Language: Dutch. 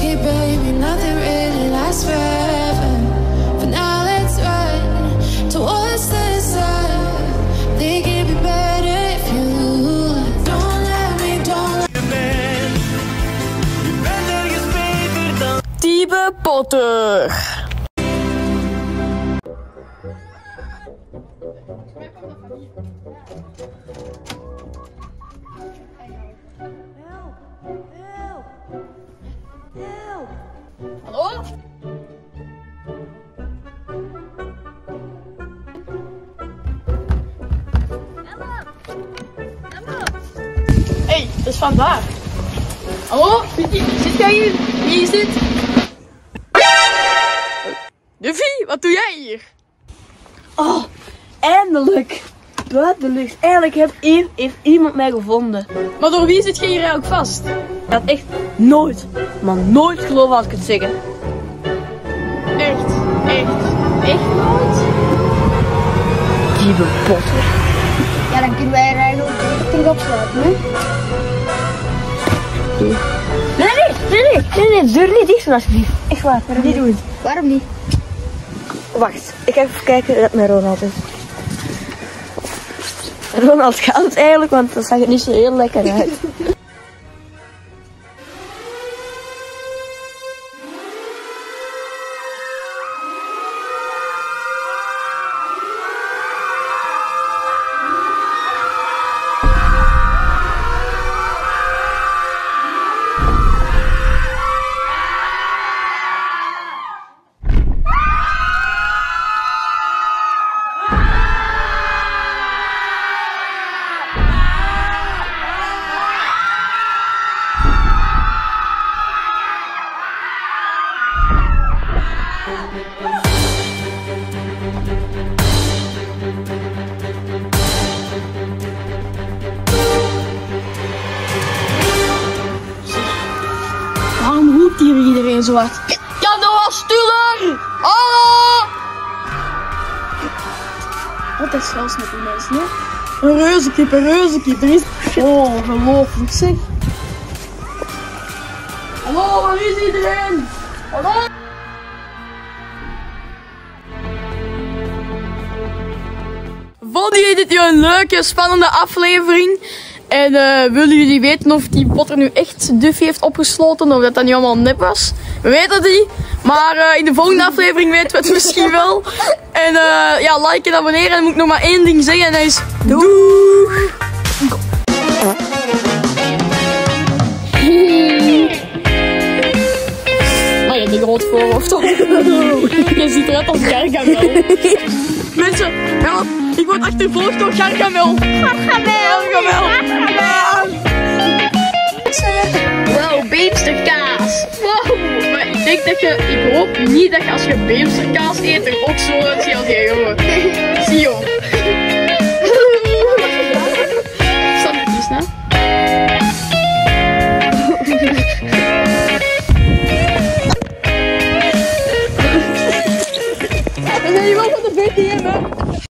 risky, baby, nothing really lasts forever. For now, let's run towards the sun. Think it'd be better if you don't let me, don't let me. Type Potter. Hallo? Hey, dat is vandaag. Hallo? Zit jij hier? Wie zit? Duffy, wat doe jij hier? Oh, eindelijk. Buiten de lucht. Eindelijk heeft iemand mij gevonden. Maar door wie zit jij hier eigenlijk vast? Ik had echt nooit, maar nooit geloven als ik het zeggen. Echt nooit? Type Potter. Ja, dan kunnen wij eigenlijk terug opsluiten, hè? Nee, zeur niet dicht alsjeblieft. Echt waar, niet doen. Waarom niet? Wacht, ik ga even kijken dat mijn Ronald is. Ronald gaat het eigenlijk, want dat zag er niet zo heel lekker uit. Waarom roept hier iedereen zo hard? Kan er wat stiller? Hallo! Wat is zelfs met die mensen, hè? Een reuzenkip, er is... Oh, ongelooflijk zeg. Hallo, waar is iedereen? Hallo? Vonden jullie dit nu een leuke, spannende aflevering? En willen jullie weten of die Potter nu echt Duffy heeft opgesloten of dat niet allemaal nep was? We weten het niet, maar in de volgende aflevering weten we het misschien wel. En ja, like en abonneren. En dan moet ik nog maar één ding zeggen en dat is doeg! Maar je hebt een groot voorhoofd op. Je ziet eruit als Gargamel. Mensen, help! Ik word achtervolgd door Gargamel. Gargamel. Wow, beemsterkaas. Wow. Maar ik denk dat ik hoop niet dat je als je beemsterkaas eet er ook zo uitziet als jij, jongen. Zie je. Snap je het niet, hè? We zijn hier wel van de VTM, hè?